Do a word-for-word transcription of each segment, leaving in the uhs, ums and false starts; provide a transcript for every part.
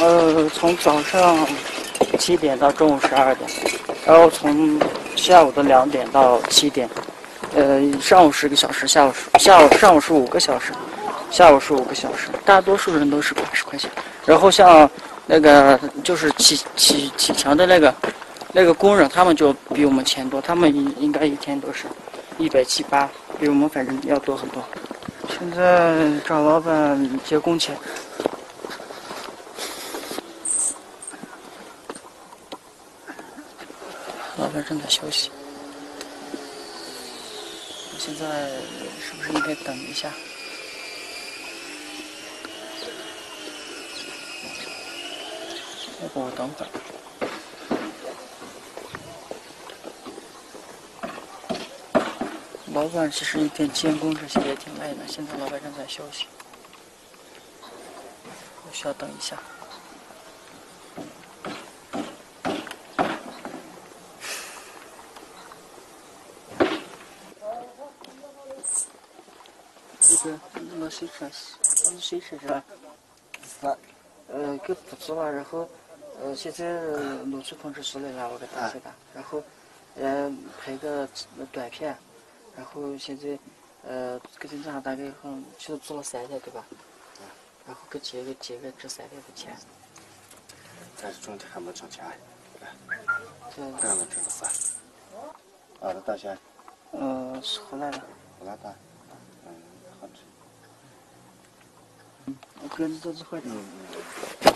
呃，从早上七点到中午十二点，然后从下午的两点到七点，呃，上午十个小时，下午下午上午是五个小时，下午是五个小时，大多数人都是八十块钱。然后像那个就是起起起墙的那个那个工人，他们就比我们钱多，他们应应该一天都是一百七八，比我们反正要多很多。现在找老板结工钱。老板正在休息，我现在是不是应该等一下？要不我等会儿。老板其实一天监工这些也挺累的，现在老板正在休息，我需要等一下。这个那水车，那水车是吧？是。呃，给布置了，然后呃，现在录取通知书来了，我给打写的，然后呃拍个短片，然后现在呃给警察大概好像其实做了三天对吧？然后给结个结个这三天的钱。 但是中间还没挣钱，来， 这这样能挣得翻。啊，这多少钱？ 呃，是回来了。 回来吧。嗯，好吃。 嗯，我跟着这只会的。 嗯嗯。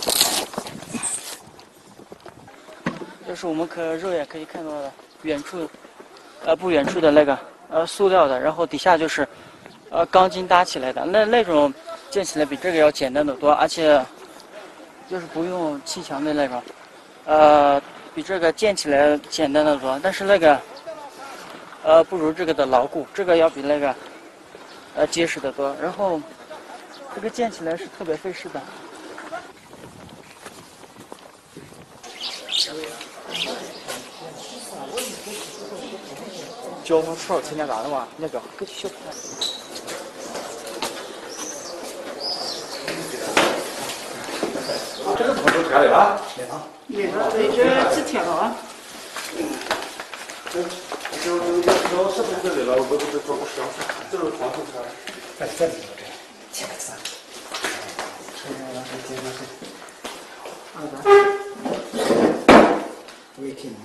这是我们可肉眼可以看到的远处，呃不远处的那个呃塑料的，然后底下就是呃钢筋搭起来的，那那种建起来比这个要简单的多，而且就是不用砌墙的那种，呃比这个建起来简单的多，但是那个呃不如这个的牢固，这个要比那个呃结实的多，然后这个建起来是特别费事的。交通少参加干的嘛？那个给小朋友。 这个通知开了啊？ 没了，对，这几天了啊。 就就就是不是来了？我都是做不上，这是黄土车。在这里这，这个是。现在老师接着是。好的。我也听。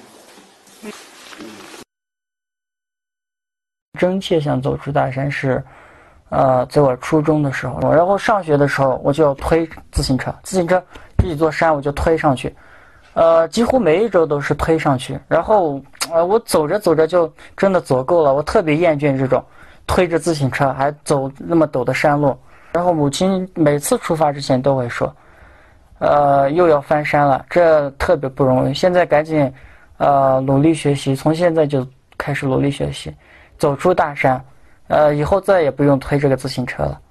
真切想走出大山是，呃，在我初中的时候，然后上学的时候我就要推自行车，自行车这一座山我就推上去，呃，几乎每一周都是推上去。然后，呃，我走着走着就真的走够了，我特别厌倦这种推着自行车还走那么陡的山路。然后母亲每次出发之前都会说，呃，又要翻山了，这特别不容易。现在赶紧，呃，努力学习，从现在就开始努力学习。走出大山，呃，以后再也不用推这个自行车了。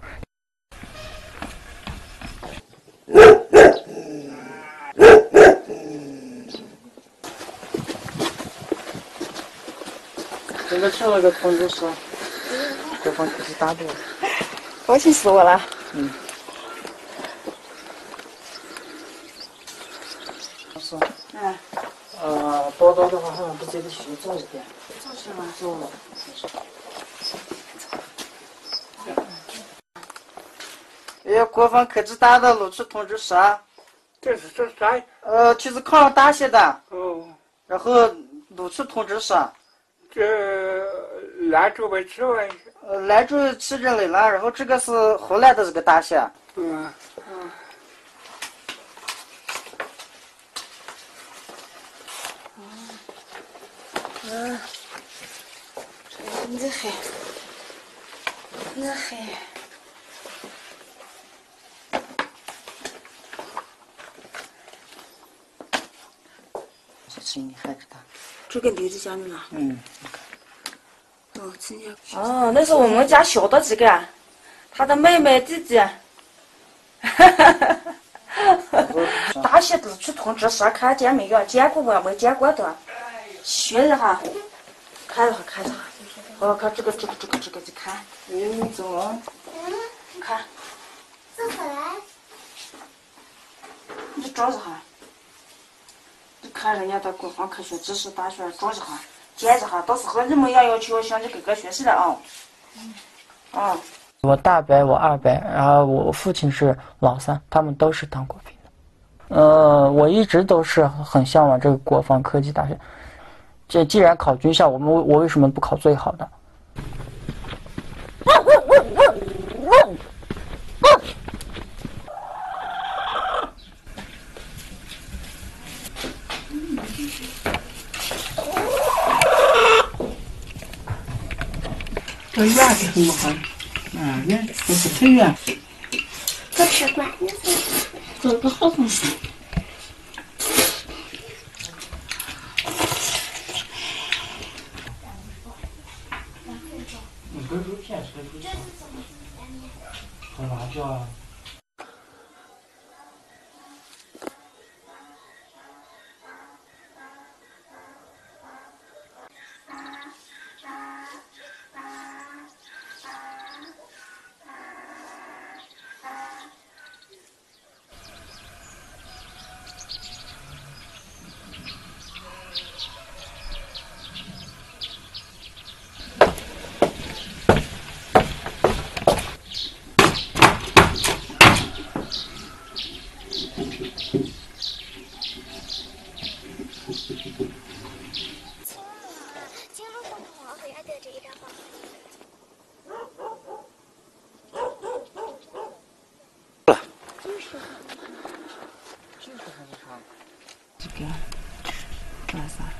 这个出了个通知书，这方可是打赌。 高兴死我了。 嗯。是。 嗯。 呃，报道的话好像比这个需要早一点。 早些吗？ 早了。哎呀，国防科技大的录取通知书啊！ 这是这是啥？ 呃，就是考上大学的。 哦。 然后录取通知书。 这兰州没去完。 呃，兰州去这里了，然后这个是湖南的这个大学。 嗯。嗯。 嗯。这黑，这黑。 这是你孩子的。 这个留在家里了。 嗯。 哦，今天。哦，那是我们家小的几个，他的妹妹弟弟。哈哈哈哈大学录取通知书看见没有？见过没？没见过的。学一下，看一下，看一下。哦，看这个，这个，这个，这个，你看。 嗯，走啊。 看。 坐回来。 你找一下，你看人家的国防科学知识大学找一下，见一下，到时候你们要要求向你哥哥学习了啊。嗯。 我大伯，我二伯，然后我父亲是老三，他们都是当过兵的。呃，我一直都是很向往这个国防科技大学。这既然考军校，我们我为什么不考最好的？ 这圆是很好，嗯，圆不是很圆。 这吃惯， 这个好东西。你跟薯片吃薯片，和辣椒啊。 这个，这啥？